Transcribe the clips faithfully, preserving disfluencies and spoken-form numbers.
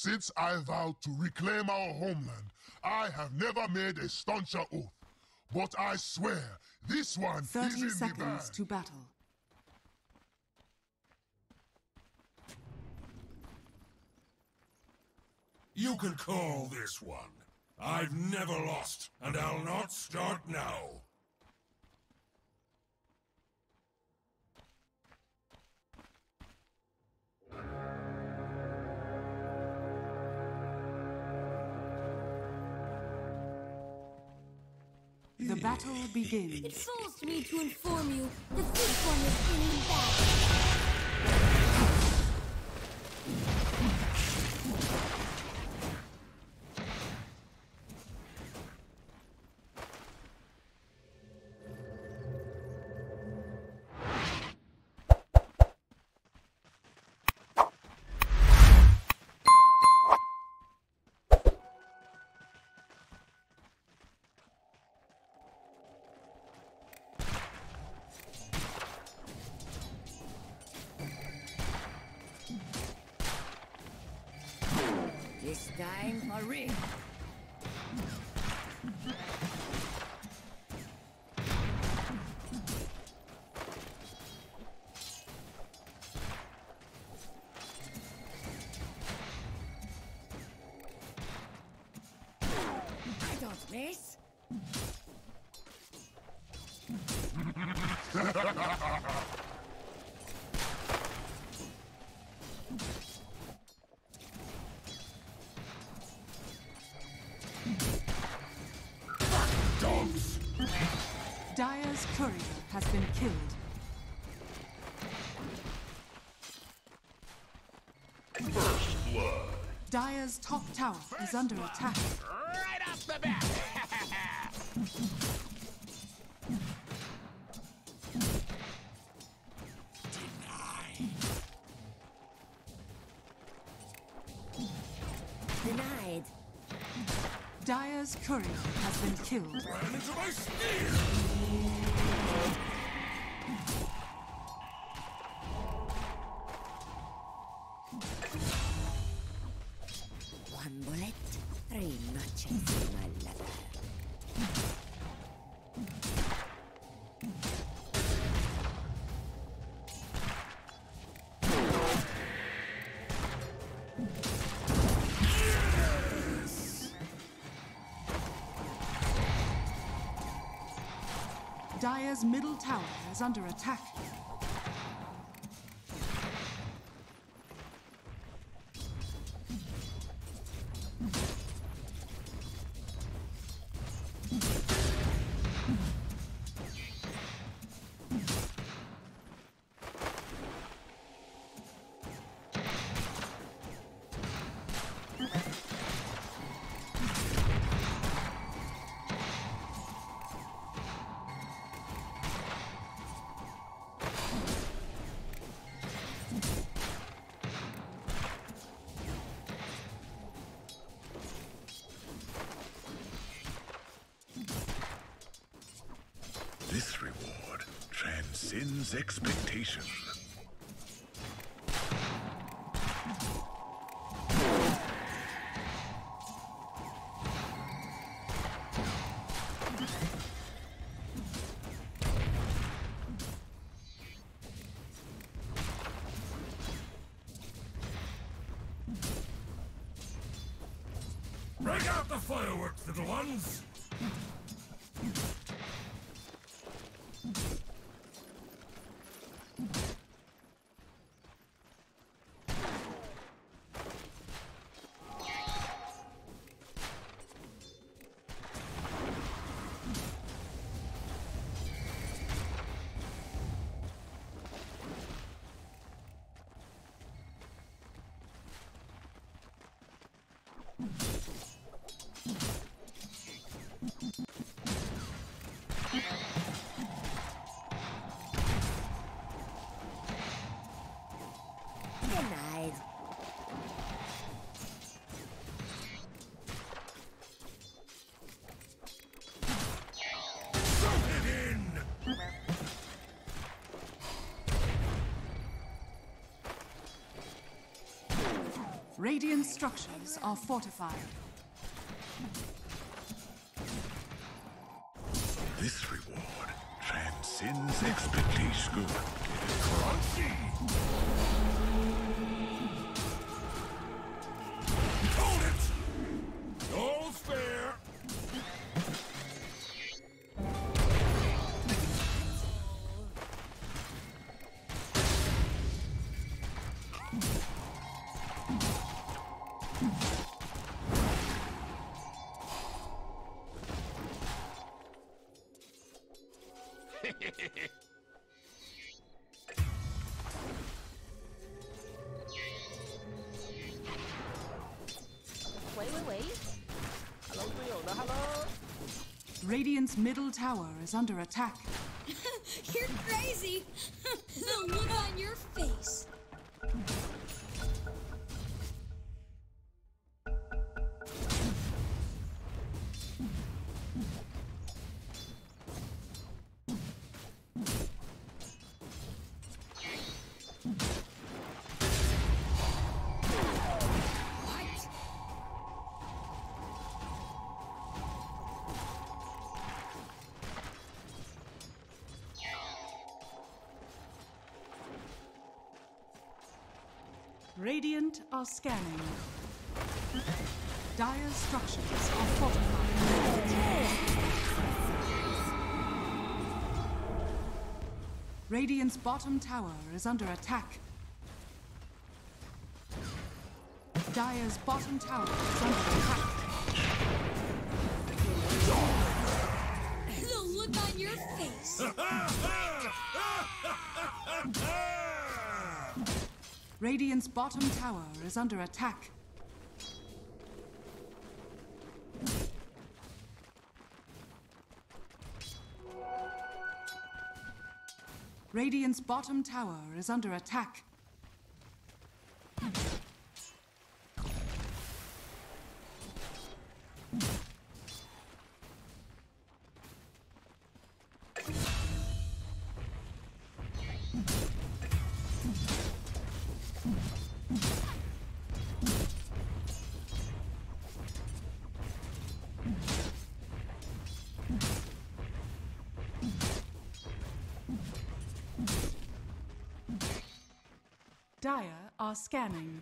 Since I vowed to reclaim our homeland, I have never made a stauncher oath. But I swear, this one is in Thirty the seconds bag. to battle. You can call this one. I've never lost, and I'll not start now. The battle begins. It falls to me to inform you that this one is in the bag. This time for real. I don't miss. Dogs! Dire's courier has been killed. First blood. Dire's top tower is under attack. Right off the bat! Denied. Dire's courier has been killed. Ram into my spear! One bullet, three notches, my lover. Dire's middle tower is under attack. This reward transcends expectation. Break out the fireworks, little ones! Radiant structures are fortified. This reward transcends expectation. Crunchy! Hold it! All's fair! Wait, wait, wait. Hello, 队友呢 ？Hello。 Radiant's middle tower is under attack. You're crazy. The look on your face. Radiant are scanning. Dire structures are fortified. Radiant's bottom tower is under attack. Dire's bottom tower is under attack. The look on your face. Radiant's bottom tower is under attack. Radiant's bottom tower is under attack. Dire are scanning.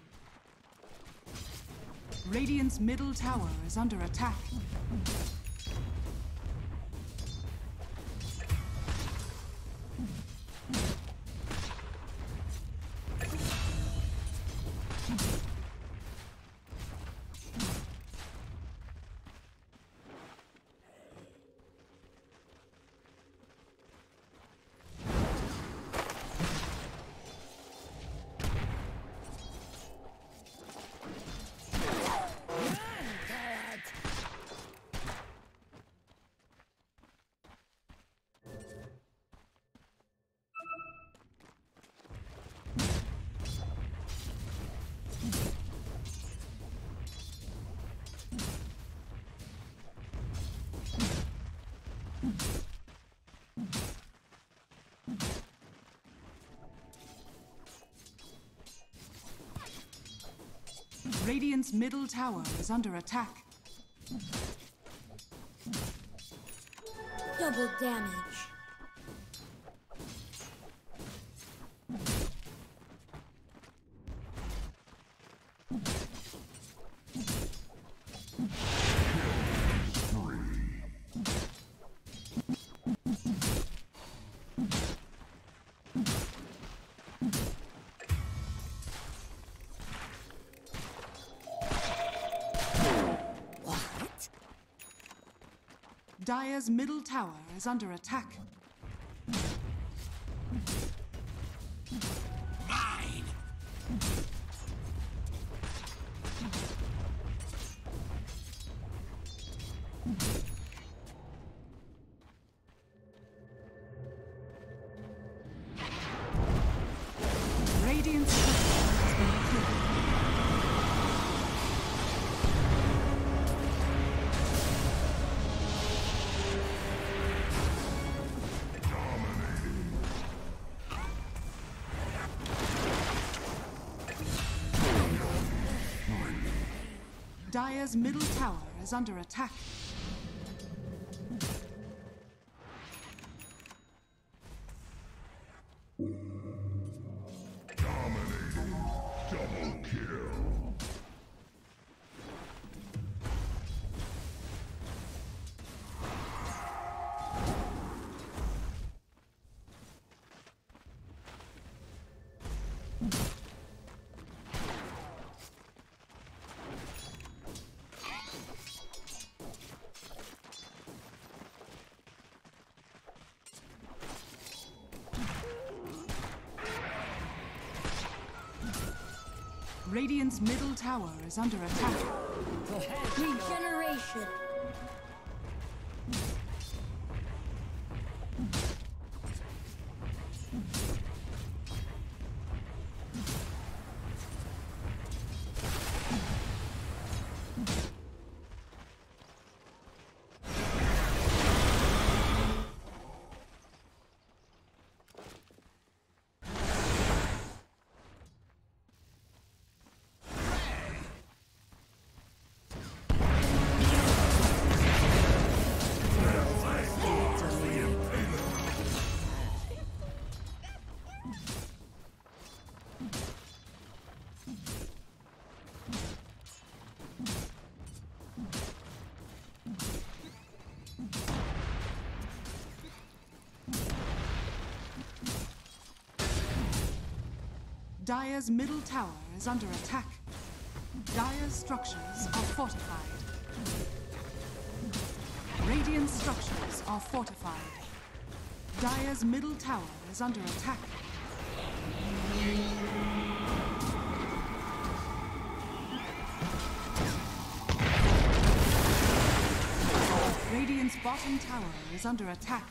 Radiant's middle tower is under attack. Radiant's middle tower is under attack. Double damage. Dire's middle tower is under attack. Mine! Radiant's turret has been killed. Dire's middle tower is under attack. Dominating. Double kill. Radiant's middle tower is under attack. Regeneration. Dire's middle tower is under attack. Dire's structures are fortified. Radiant structures are fortified. Dire's middle tower is under attack. Radiant's bottom tower is under attack.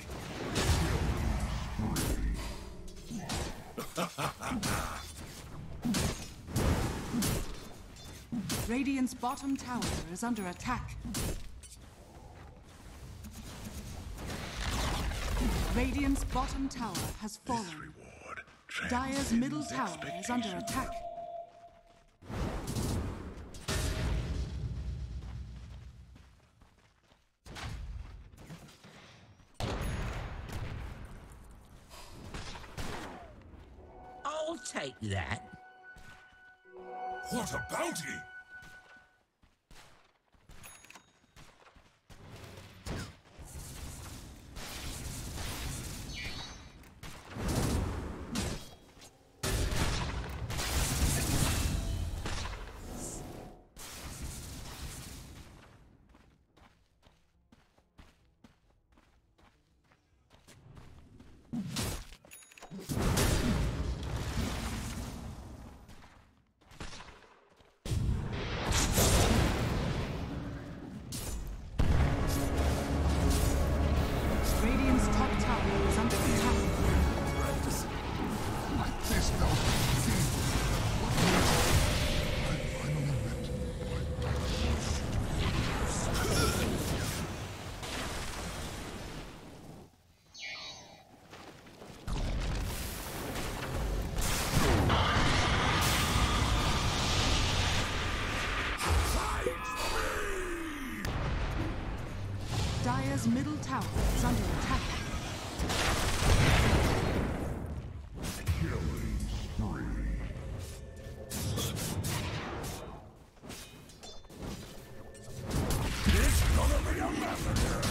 Radiant's bottom tower is under attack. Radiant's bottom tower has fallen. Dire's middle tower is under attack. I'll take that. What a bounty! Radiant's top tower is under attack. This now see what I finally met my Dire's middle tower is under attack. killing spree. It's gonna be a massacre!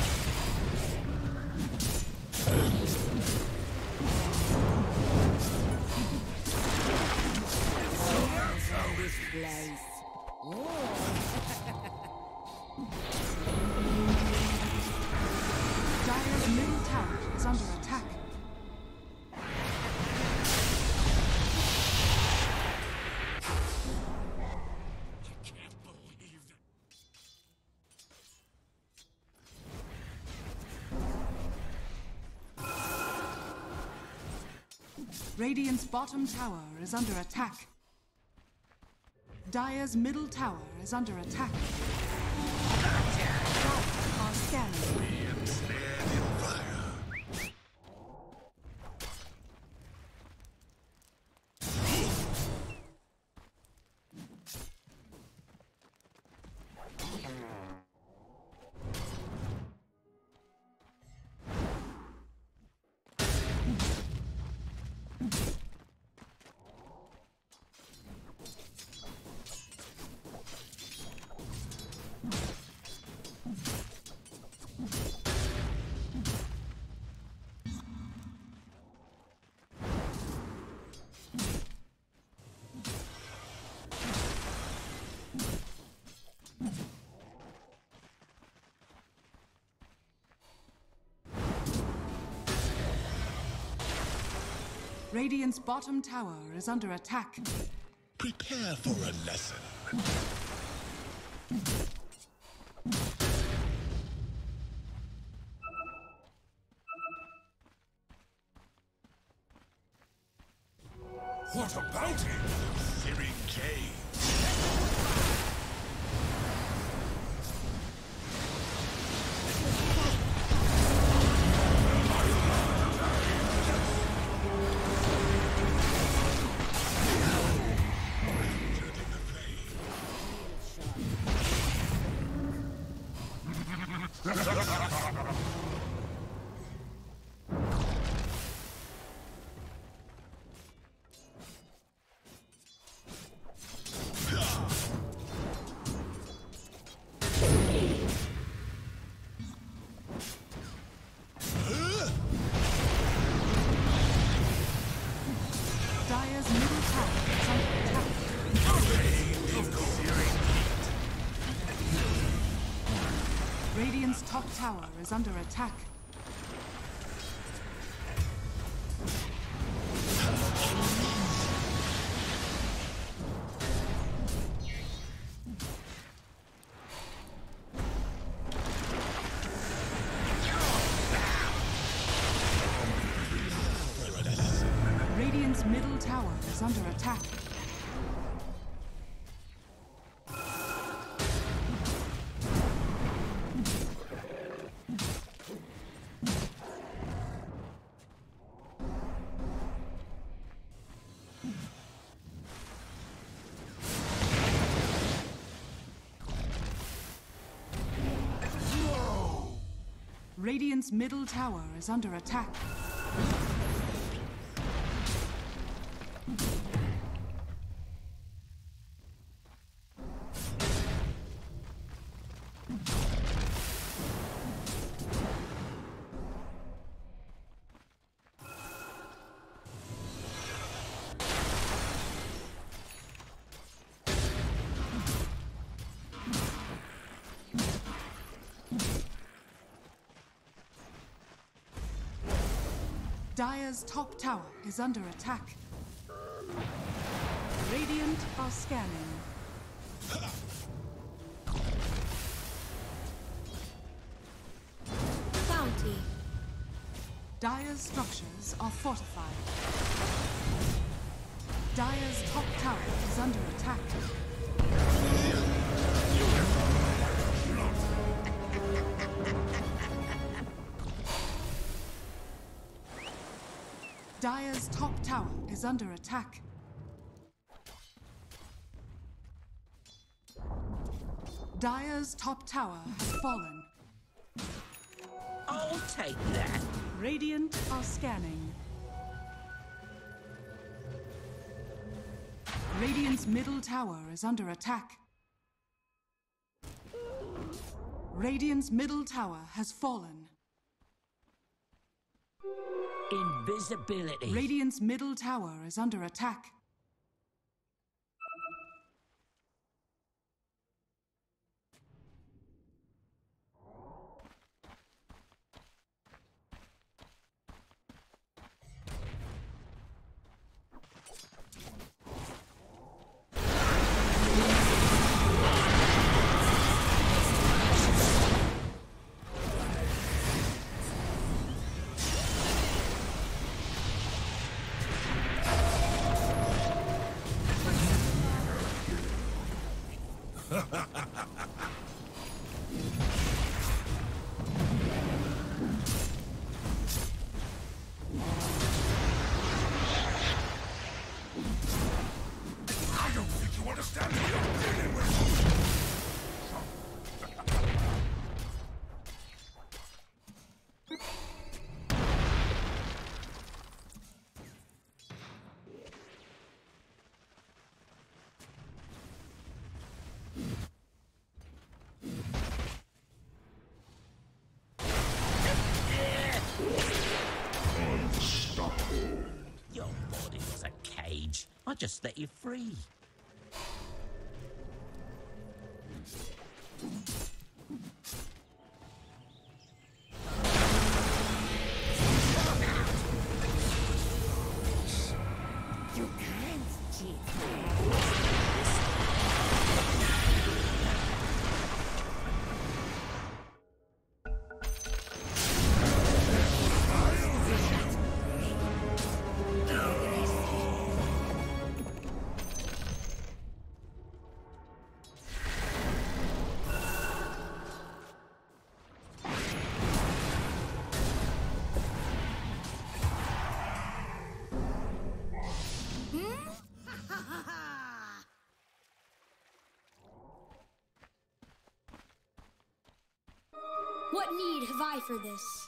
That's how this Place. Dire's middle tower is under attack. can't believe that. Radiant's bottom tower is under attack. Dire's middle tower is under attack. Are scanning. Radiant's bottom tower is under attack. Prepare for a lesson. What a bounty! Searing Jade. Dire's middle tower is under attack. Radiant's top tower is under attack. Radiant's middle tower is under attack. Radiant's middle tower is under attack. Dire's top tower is under attack. Radiant are scanning. Bounty. Dire's structures are fortified. Dire's top tower is under attack. Dire's top tower is under attack. Dire's top tower has fallen. I'll take that. Radiant are scanning. Radiant's middle tower is under attack. Radiant's middle tower has fallen. Invisibility. Radiant's middle tower is under attack. I don't think you understand who you're dealing with! Your body was a cage. I just let you free. You can't cheat me. What need have I for this?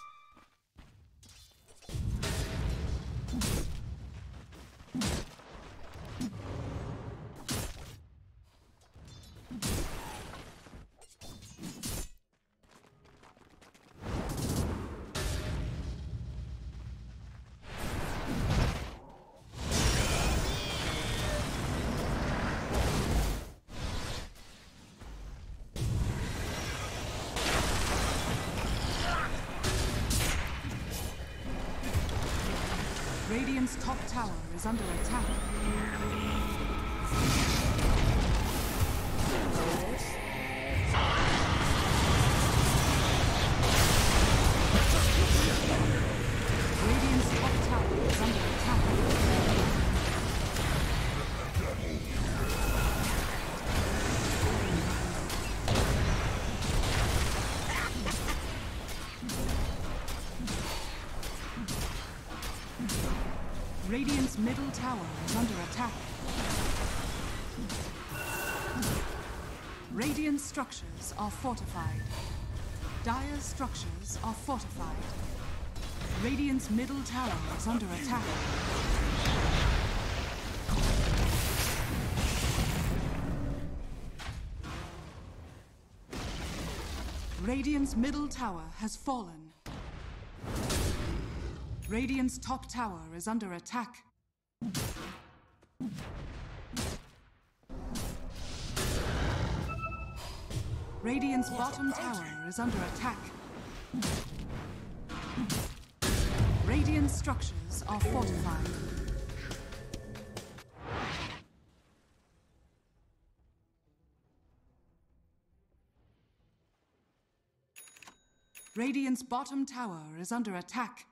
Radiant's top tower is under attack. Radiant's top tower is under attack. Radiant's middle tower is under attack. Radiant structures are fortified. Dire's structures are fortified. Radiant's middle tower is under attack. Radiant's middle tower has fallen. Radiant's top tower is under attack. Radiant's bottom tower is under attack. Radiant structures are fortified. Radiant's bottom tower is under attack.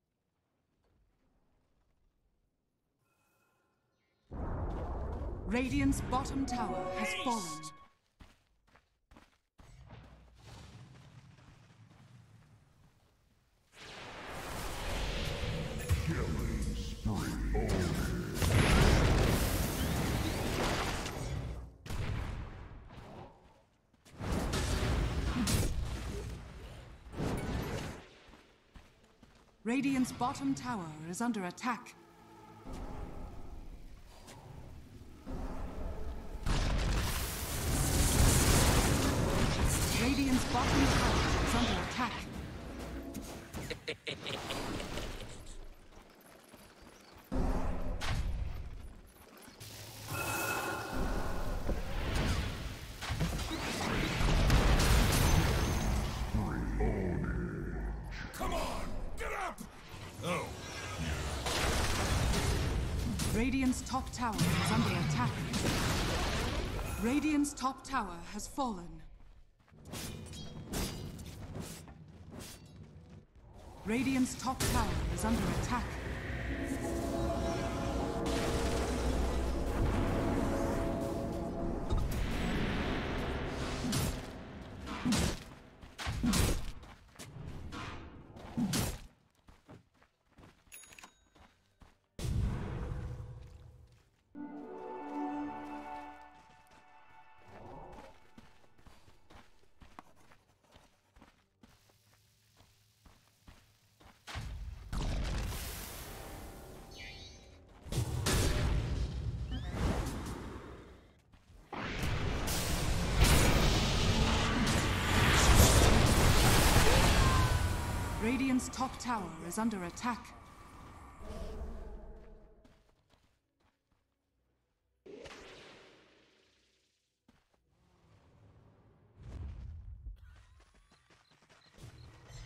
Radiant's bottom tower has fallen. Killing spree. Radiant's bottom tower is under attack. Radiant's bottom tower is under attack. Come on, get up! Oh. Radiant's top tower is under attack. Radiant's top tower has fallen. Radiant's top tower is under attack. Radiant's top tower is under attack.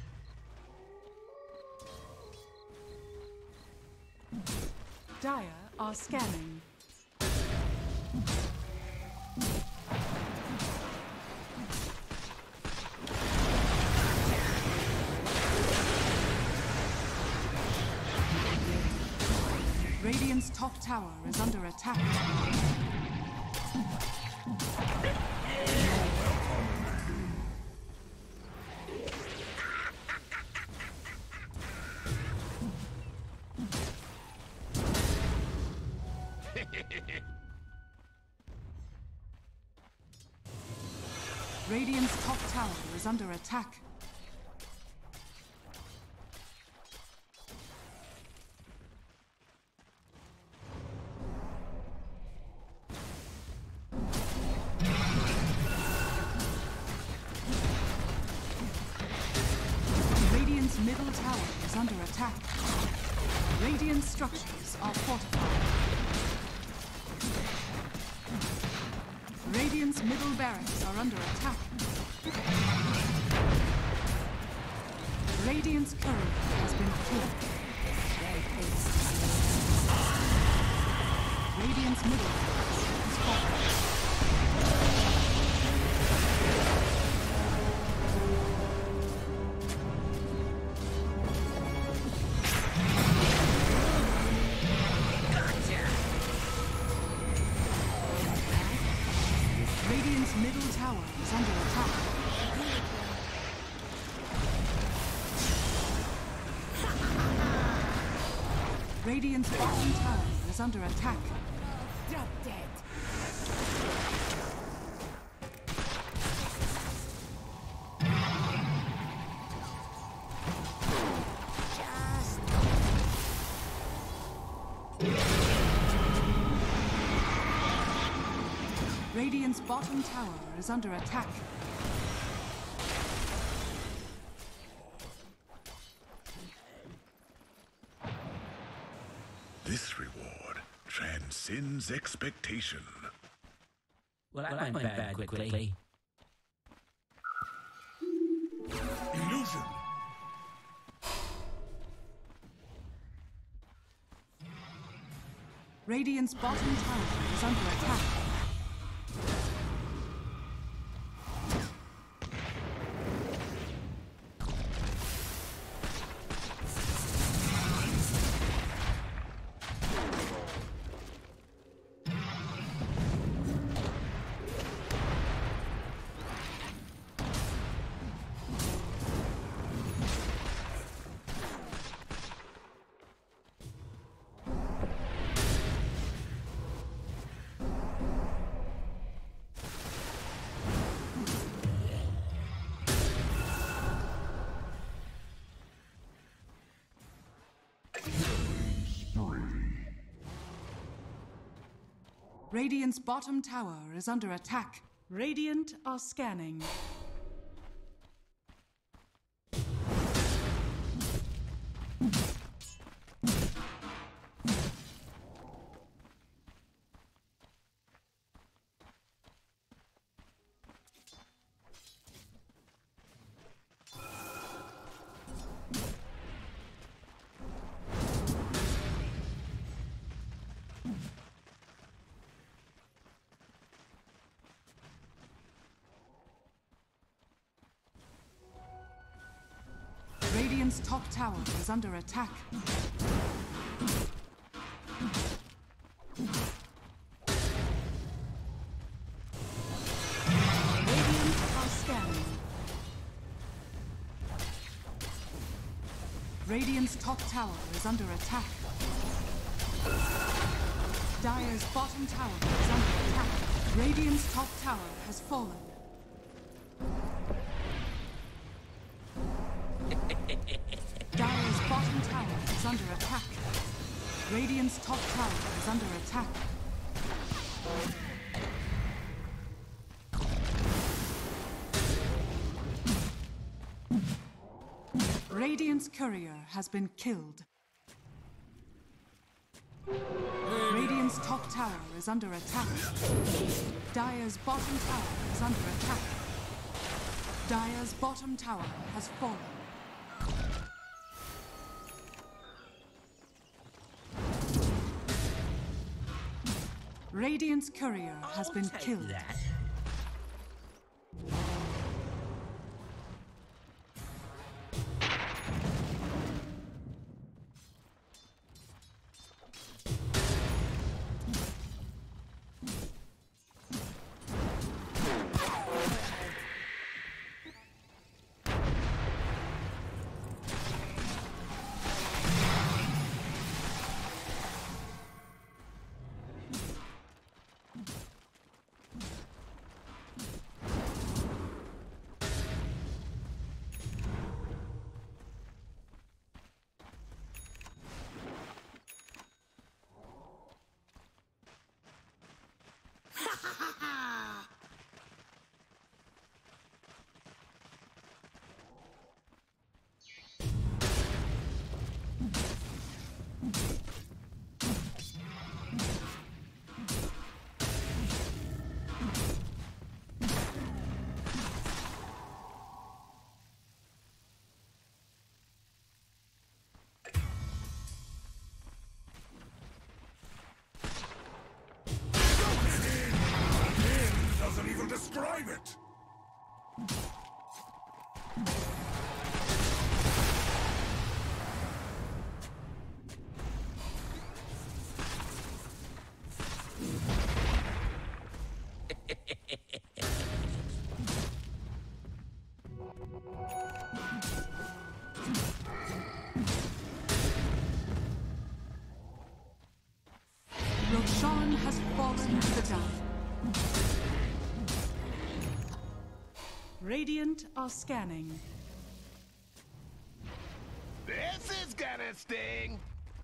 Dire are scanning. Radiant's top tower is under attack. Radiant's top tower is under attack. Radiant's middle tower is under attack. Radiant structures are fortified. Radiant's middle barracks are under attack. Radiant's courier has been killed. Radiant's middle barracks is fallen. Radiant's middle tower is under attack. Radiant's bottom tower is under attack. Drop dead. Radiant's bottom tower is under attack. This reward transcends expectation. Well, that, well, went, went bad, bad quickly. quickly. Illusion. Radiant's bottom tower is under attack. Radiant's bottom tower is under attack. Radiant are scanning. Radiant's top tower is under attack. Radiant are scanning. Radiant's top tower is under attack. Dire's bottom tower is under attack. Radiant's top tower has fallen. Dire's bottom tower is under attack. Radiant's top tower is under attack. Radiant's courier has been killed. Radiant's top tower is under attack. Dire's bottom tower is under attack. Dire's bottom tower has fallen. Radiant's courier has I'll been take killed. that. Doesn't even describe it! Roshan has fallen to the down. Radiant are scanning. This is gonna sting!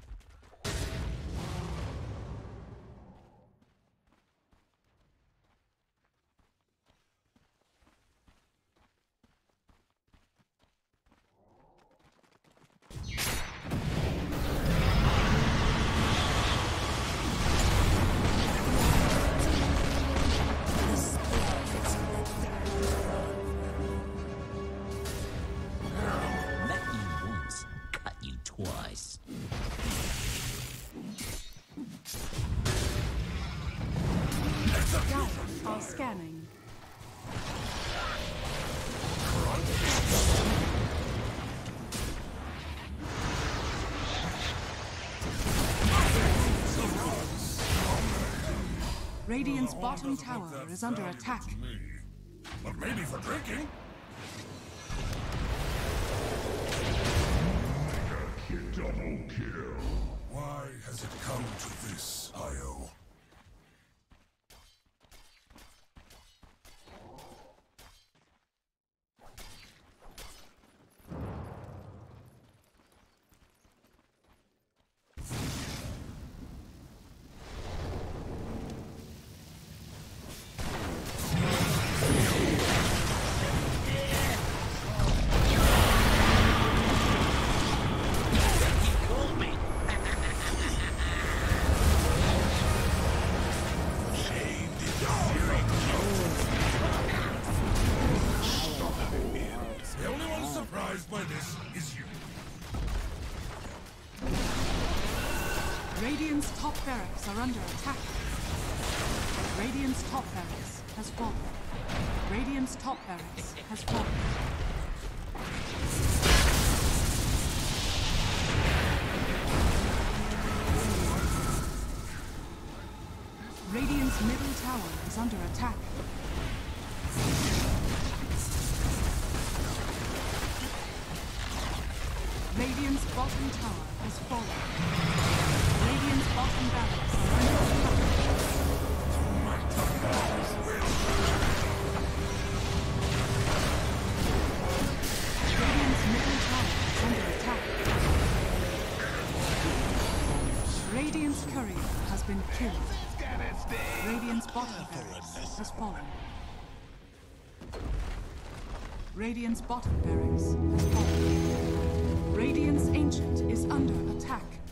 Twice. Guys are scanning. Radiant's bottom tower is under attack. Me. But maybe for drinking? Double kill. Why has it come to this, Io? By this is you. Radiant's top barracks are under attack. Radiant's top barracks has fallen. Radiant's top barracks has fallen. Radiant's middle tower is under attack. Radiant's bottom tower has fallen. Radiant's bottom barracks are under Radiant's middle tower is under attack. Radiant's courier has been killed. Radiant's bottom barracks has fallen. Radiant's bottom barracks has fallen. Radiant's Ancient is under attack.